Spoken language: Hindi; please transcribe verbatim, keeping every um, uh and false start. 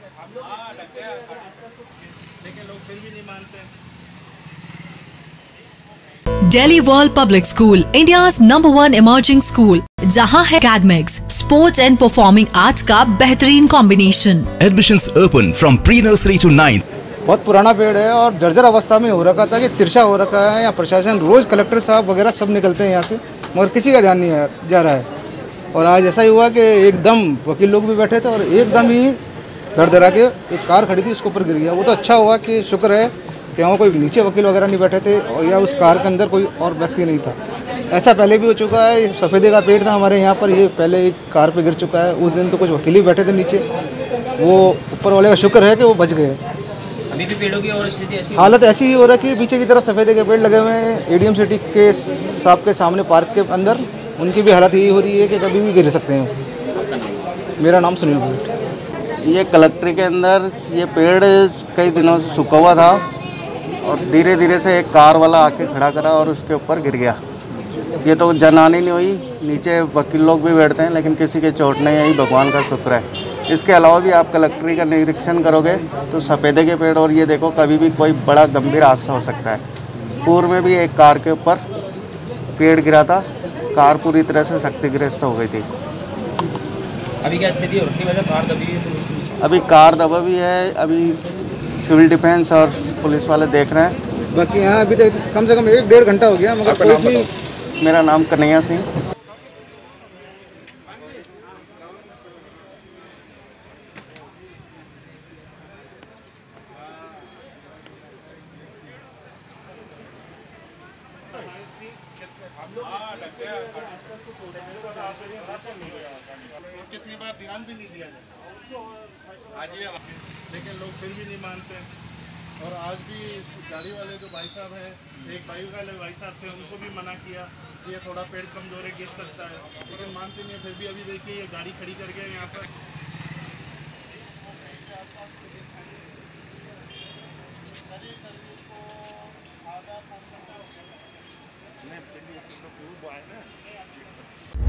लेकिन लोग फिर भी नहीं मानते। Delhi World Public School, India's number one emerging school, जहां है academics, sports and performing arts का बेहतरीन combination. Admissions open from pre-nursery to ninth. बहुत पुराना पेड़ है और जर्जर अवस्था में हो रखा था कि तिरछा हो रखा है। यहाँ प्रशासन रोज कलेक्टर साहब वगैरह सब निकलते हैं यहाँ से, मगर किसी का ध्यान नहीं जा रहा है। और आज ऐसा ही हुआ कि एकदम वकील लोग भी बैठे थे और एकदम ही धड़ धड़ा के एक कार खड़ी थी उसके ऊपर गिर गया। वो तो अच्छा हुआ कि शुक्र है कि वहाँ कोई नीचे वकील वगैरह नहीं बैठे थे और या उस कार के अंदर कोई और व्यक्ति नहीं था। ऐसा पहले भी हो चुका है। सफ़ेदे का पेड़ था हमारे यहाँ पर, ये पहले एक कार पे गिर चुका है। उस दिन तो कुछ वकील ही बैठे थे नीचे, वो ऊपर वाले का शुक्र है कि वो बच गए। अभी भी पेड़ों की और स्थिति ऐसी हालत ऐसी ही हो रही है। पीछे की तरफ सफ़ेदे के पेड़ लगे हुए हैं एडीएम सिटी के साहब के सामने पार्क के अंदर, उनकी भी हालत यही हो रही है कि कभी भी गिर सकते हैं। मेरा नाम सुनील भूट। ये कलेक्ट्री के अंदर ये पेड़ कई दिनों से सूखा हुआ था और धीरे धीरे से एक कार वाला आके खड़ा करा और उसके ऊपर गिर गया। ये तो जनहानि नहीं हुई, नीचे वकील लोग भी बैठते हैं लेकिन किसी के चोट नहीं आई, भगवान का शुक्र है। इसके अलावा भी आप कलेक्ट्री का निरीक्षण करोगे तो सफ़ेदे के पेड़ और ये देखो कभी भी कोई बड़ा गंभीर हादसा हो सकता है। पूर्व में भी एक कार के ऊपर पेड़ गिरा था, कार पूरी तरह से क्षतिग्रस्त हो गई थी। अभी क्या स्थिति हो रही है? कार दबी है? अभी कार दबा भी है, अभी सिविल डिफेंस और पुलिस वाले देख रहे हैं। बाकी यहाँ अभी तक कम से कम एक डेढ़ घंटा हो गया मगर कोई भी। मेरा नाम कन्हैया सिंह। कितनी बार ध्यान भी नहीं दिया जाता। आज ये लेकिन लोग फिर भी नहीं मानते। और आज भी गाड़ी वाले जो भाई साहब हैं, एक बाइक वाले भाई साहब थे, उनको भी मना किया कि ये थोड़ा पेड़ कमजोर है, गिर सकता है, लेकिन मानते नहीं। फिर भी अभी देखिए ये गाड़ी खड़ी करके यहाँ पर आधा